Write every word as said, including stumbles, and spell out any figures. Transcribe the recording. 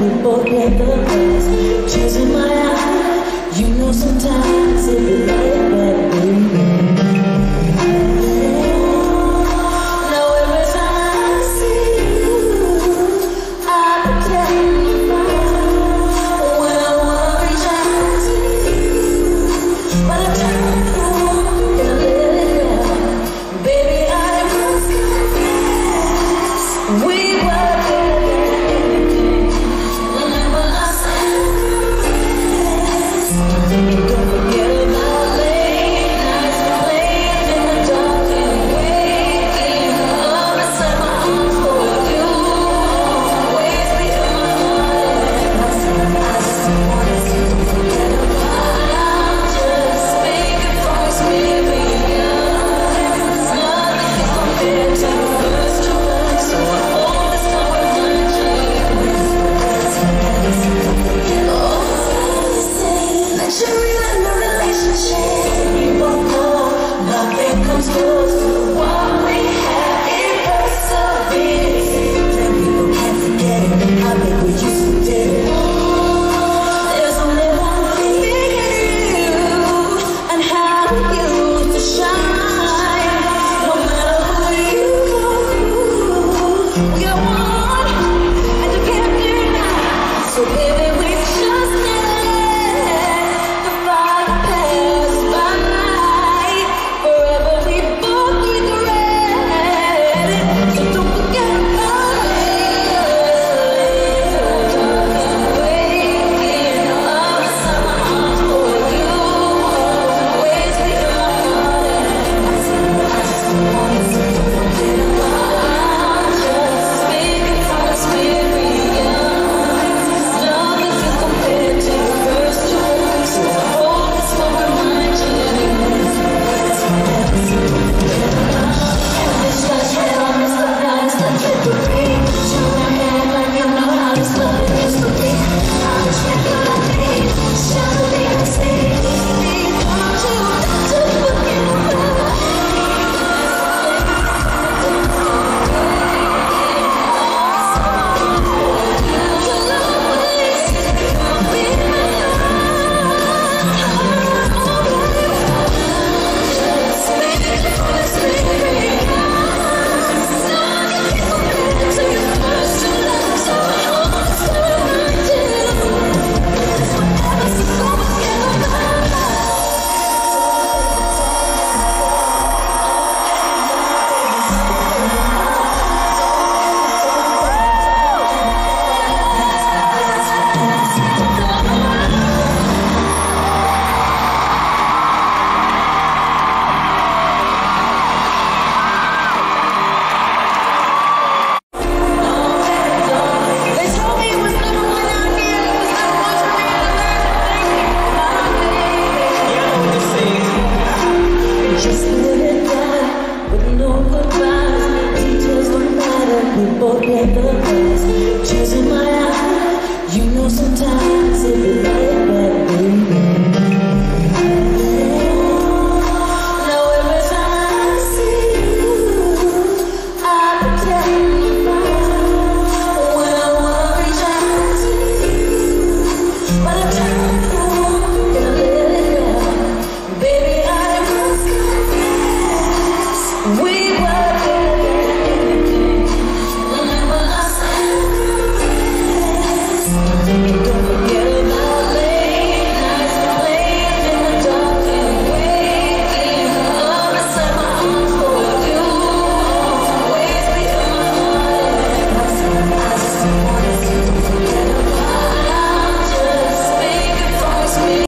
we both get the best. Tears in my eyes, you know sometimes it be like that, baby. Now every time I see you, I pretend to find when I wanna reach out to you, but I don't know, gotta let it go. Baby, I must confess, we were together. Remember us and don't forget about late nights playing in the dark and waking up inside my arms for you. Always be in my heart. I just wanted to forget about. Just make it promise me, baby. It's nothing compared to the first time. So I hope this time we'll find you. Oh, that you're in a relationship. You both know nothing comes close to what we had. It hurts so big. Then people can't forget it. How big we used to do it. There's only one thing, you and how we used to shine. No matter who you go, we are one, and you can't deny. So baby,